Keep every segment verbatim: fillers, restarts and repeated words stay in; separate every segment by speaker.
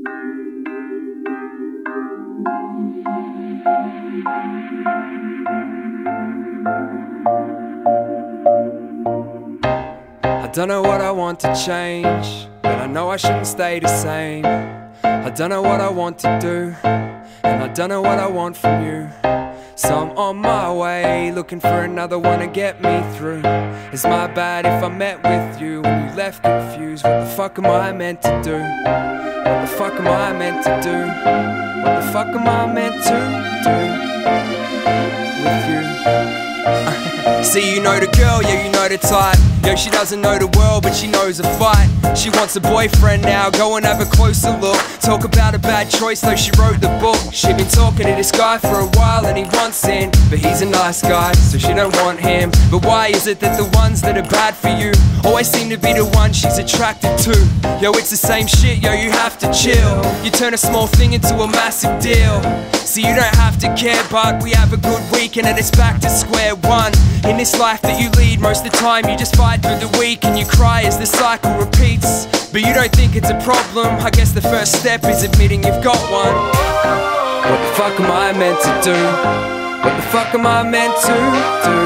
Speaker 1: I don't know what I want to change, but I know I shouldn't stay the same. I don't know what I want to do, and I don't know what I want from you. So I'm on my way, looking for another one to get me through. It's my bad if I met with you and you left confused. What the fuck am I meant to do? What the fuck am I meant to do? What the fuck am I meant to do with you? See, you know the girl, yeah, you know the type. Yo, she doesn't know the world, but she knows a fight. She wants a boyfriend now, go and have a closer look. Talk about a bad choice, though she wrote the book. She been talking to this guy for a while and he wants in, but he's a nice guy, so she don't want him. But why is it that the ones that are bad for you always seem to be the ones she's attracted to? Yo, it's the same shit, yo, you have to chill. You turn a small thing into a massive deal. So you don't have to care, but we have a good weekend and it's back to square one. In this life that you lead, most of the time you just fight through the week and you cry as the cycle repeats. But you don't think it's a problem. I guess the first step is admitting you've got one. What the fuck am I meant to do? What the fuck am I meant to do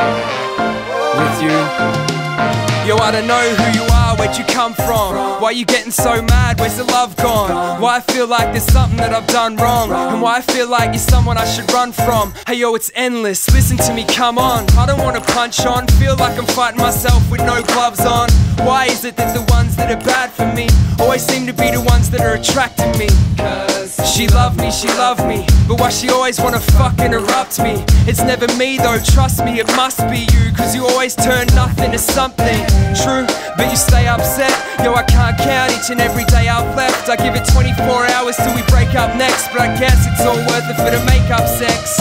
Speaker 1: with you? Yo, I don't know who you are, where'd you come from? Why you getting so mad, where's the love gone? Why I feel like there's something that I've done wrong, and why I feel like you're someone I should run from. Hey yo, it's endless, listen to me, come on. I don't wanna punch on, feel like I'm fighting myself with no gloves on. Why is it that the ones that are bad for me always seem to be the ones that are attracting me? Cause she loved me, she loved me, but why she always wanna fuck interrupt me? It's never me though, trust me, it must be you. Cause you always turn nothing to something. True, but you stay upset. Yo, I can't count each and every day I've left. I give it twenty-four hours till we break up next, but I guess it's all worth it for the make-up sex.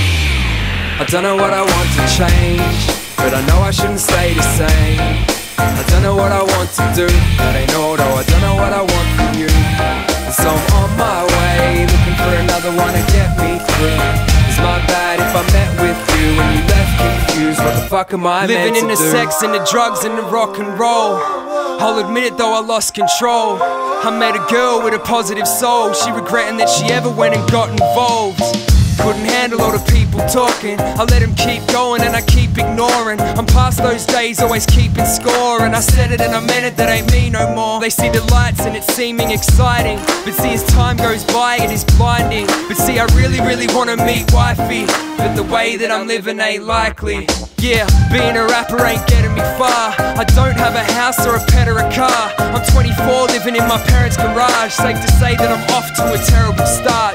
Speaker 1: I don't know what I want to change, but I know I shouldn't stay the same. I don't know what I want to do, that ain't all though. I don't know what I want from you, and so I'm on my way, looking for another one to get me through. It's my bad if I met with you and you left confused. What the fuck am I meant to do? Living in the sex and the drugs and the rock and roll. I'll admit it though, I lost control. I met a girl with a positive soul. She regretting that she ever went and got involved. Couldn't handle all the people talking. I let them keep going and I keep ignoring. I'm past those days, always keeping score. And I said it and I meant it, that ain't me no more. They see the lights and it's seeming exciting, but see as time goes by it is blinding. But see I really, really wanna meet wifey, but the way that I'm living ain't likely. Yeah, being a rapper ain't getting me far. I don't have a house or a pet or a car. I'm twenty-four living in my parents' garage. Safe to say that I'm off to a terrible start.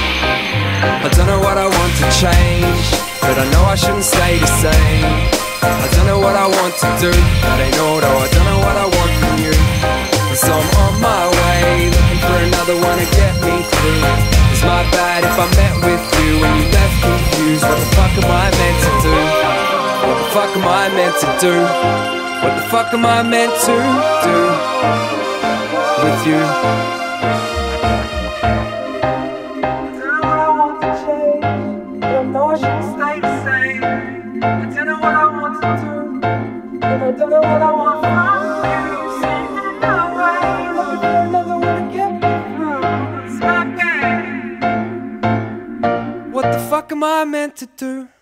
Speaker 1: I don't know what I want to change, but I know I shouldn't stay the same. I don't know what I want to do, that ain't all though. I don't know what I want from you, and so I'm on my way, looking for another one to get me through. It's my bad if I met with you and you left confused. What the fuck am I meant to do? What the fuck am I meant to do? What the fuck am I meant to do with you?
Speaker 2: I don't know what I want from you. Sitting my way, looking for another one to get me through. It's my game.
Speaker 1: What the fuck am I meant to do?